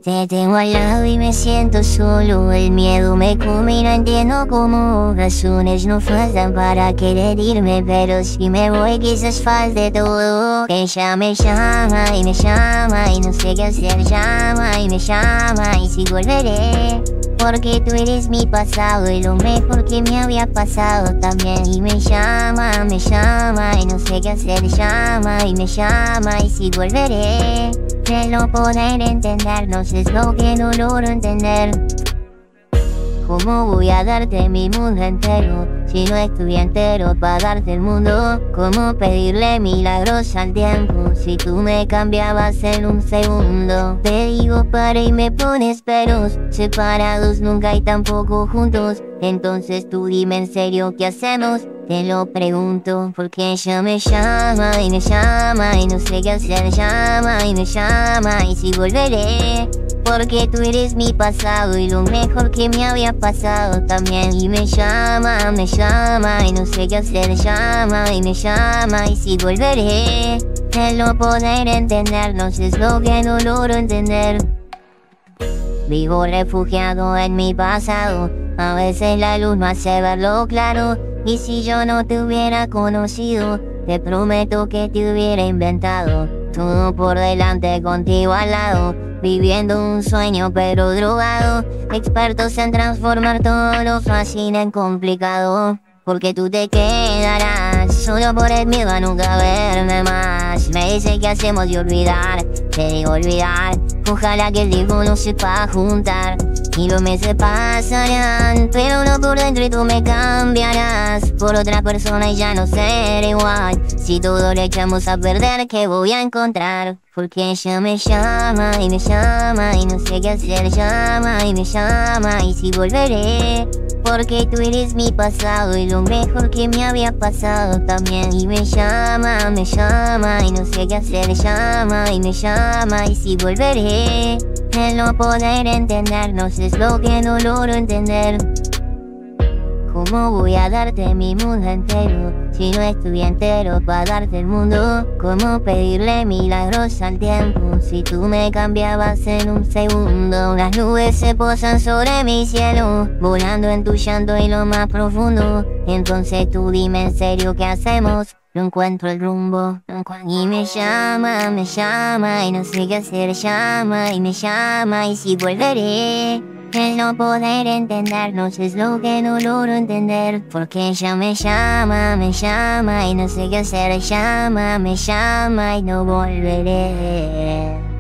Te tengo al lado y me siento solo. El miedo me come y no entiendo cómo. Razones no faltan para querer irme, pero si me voy quizás falte todo. Ella me llama y me llama y no sé qué hacer. Llama y me llama y si volveré. Porque tú eres mi pasado y lo mejor que me había pasado también. Y me llama y no sé qué hacer. Llama y me llama y si volveré. De no poder entendernos es lo que no logro entender. ¿Cómo voy a darte mi mundo entero si no estoy entero para darte el mundo? ¿Cómo pedirle milagros al tiempo si tú me cambiabas en un segundo? Te digo para y me pones peros, separados nunca y tampoco juntos. Entonces tú dime en serio qué hacemos. Te lo pregunto porque ella me llama y no sé qué hacer. Llama y me llama y si volveré. Porque tú eres mi pasado y lo mejor que me había pasado también. Y me llama y no sé qué hacer. Llama y me llama y si volveré. El no poder entendernos es lo que no logro entender. Vivo refugiado en mi pasado. A veces la luz me hace verlo claro. Y si yo no te hubiera conocido, te prometo que te hubiera inventado. Todo por delante, contigo al lado. Viviendo un sueño pero drogado. Expertos en transformar todo lo fácil en complicado. Porque tú te quedarás solo por el miedo a nunca verme más. Me dice que hacemos y olvidar. Te digo olvidar. Ojalá que el tiempo no sepa juntar. Y los meses pasarán, pero no por dentro y tú me cambiarás por otra persona y ya no seré igual. Si todo lo echamos a perder, ¿qué voy a encontrar? Porque ella me llama y no sé qué hacer. Llama y me llama y si volveré. Porque tú eres mi pasado y lo mejor que me había pasado también. Y me llama y no sé qué hacer. Llama y me llama y si volveré. El no poder entendernos es lo que no logro entender. ¿Cómo voy a darte mi mundo entero si no estoy entero para darte el mundo? ¿Cómo pedirle milagros al tiempo si tú me cambiabas en un segundo? Las nubes se posan sobre mi cielo, volando en tu llanto y lo más profundo. Entonces tú dime en serio qué hacemos. No encuentro el rumbo. Y me llama y no sé qué hacer. Llama y me llama y si volveré. El no poder entendernos es lo que no logro entender. Porque ella me llama y no sé qué hacer. Llama, me llama y no volveré.